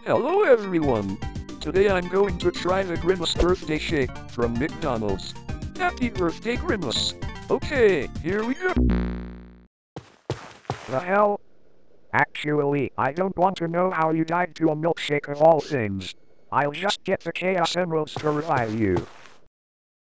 Hello everyone! Today I'm going to try the Grimace birthday shake from McDonald's. Happy birthday, Grimace! Okay, here we go! The hell? Actually, I don't want to know how you died to a milkshake of all things. I'll just get the Chaos Emeralds to revive you.